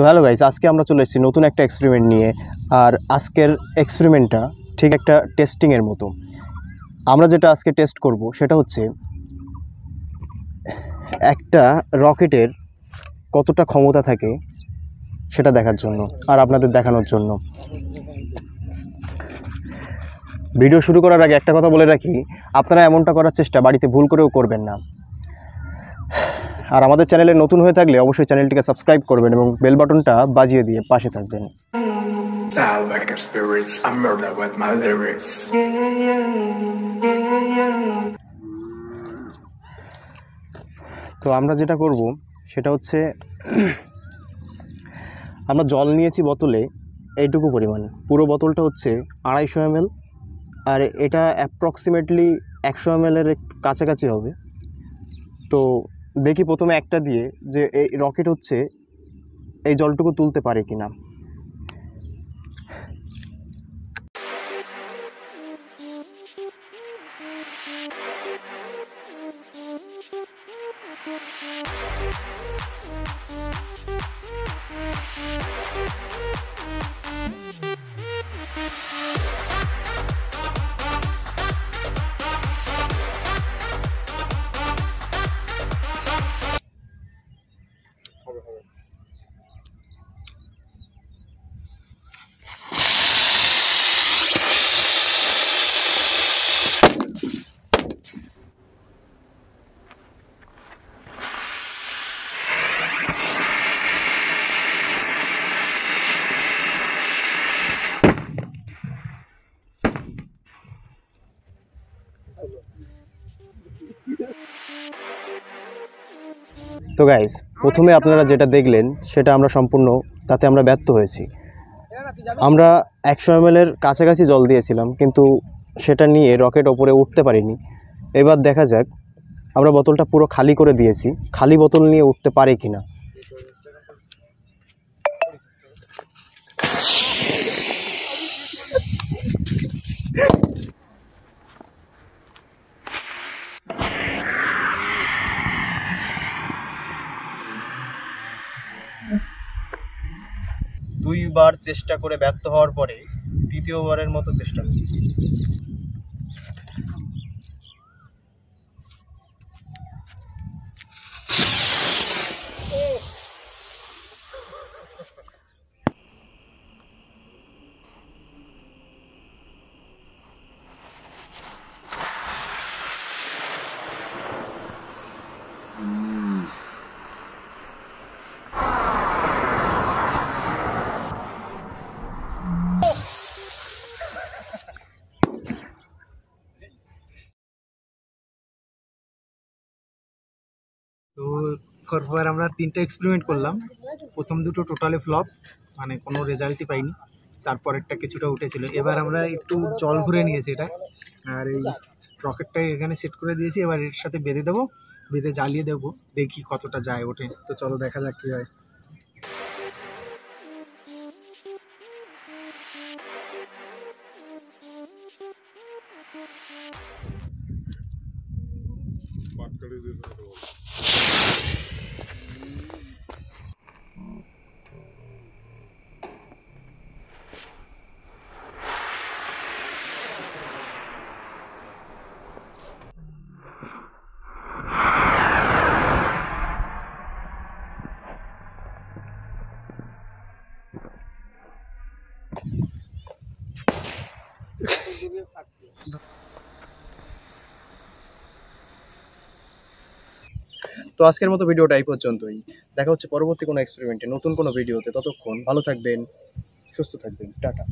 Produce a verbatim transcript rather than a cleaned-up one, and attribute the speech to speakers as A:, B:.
A: তো hello guys, আজকে আমরা চলে এসেছি নতুন একটা এক্সপেরিমেন্ট নিয়ে। আর আজকের এক্সপেরিমেন্টটা ঠিক একটা টেস্টিংয়ের মতো। আমরা যেটা আজকে টেস্ট করব সেটা হচ্ছে একটা রকেটের কতটা ক্ষমতা থাকে সেটা দেখার জন্য আর আপনাদের দেখানোর জন্য। ভিডিও শুরু করার আগে একটা কথা বলে রাখি, আপনারা এমনটা করার চেষ্টা বাড়িতে ভুল করেও করবেন না। আর আমাদের চ্যানেলে নতুন হয়ে থাকলে অবশ্যই চ্যানেলটিকে সাবস্ক্রাইব করবেন এবং বেল বাটনটা বাজিয়ে দিয়ে পাশে থাকবেন। তো আমরা যেটা করব সেটা হচ্ছে আমরা জল নিয়েছি বোতলে এইটুকু পরিমাণ, পুরো বোতলটা হচ্ছে আড়াইশো এম এল, আর এটা অ্যাপ্রক্সিমেটলি একশো এম এলের কাছাকাছি হবে। তো দেখি প্রথমে একটা দিয়ে যে এই রকেট হচ্ছে এই জলটুকু তুলতে পারে কিনা। তো গাইস, প্রথমে আপনারা যেটা দেখলেন সেটা আমরা সম্পূর্ণ তাতে আমরা ব্যর্থ হয়েছি। আমরা একশো এম এলের কাছাকাছি জল দিয়েছিলাম, কিন্তু সেটা নিয়ে রকেট ওপরে উঠতে পারিনি। এবার দেখা যাক, আমরা বোতলটা পুরো খালি করে দিয়েছি, খালি বোতল নিয়ে উঠতে পারে কিনা। দুইবার চেষ্টা করে ব্যর্থ হওয়ার পরে দ্বিতীয়বারের মতো চেষ্টা করছি।
B: তো পর আমরা তিনটা এক্সপেরিমেন্ট করলাম। প্রথম দুটো টোটালি ফ্লপ, মানে কোনো রেজাল্টই পাইনি। তারপরেরটা কিছুটা উঠেছিল। এবার আমরা একটু জল ভরে নিয়েছি এটা, আর এই রকেটটা এখানে সেট করে দিয়েছি। এবার এর সাথে বেঁধে দেবো, বেঁধে জ্বালিয়ে দেবো, দেখি কতটা যায় ওঠে। তো চলো দেখা যাক কি হয়।
A: তো আজকের মতো ভিডিওটা এই পর্যন্তই। দেখা হচ্ছে পরবর্তী কোনো এক্সপেরিমেন্টে, নতুন কোনো ভিডিওতে। ততক্ষণ ভালো থাকবেন, সুস্থ থাকবেন, টাটা।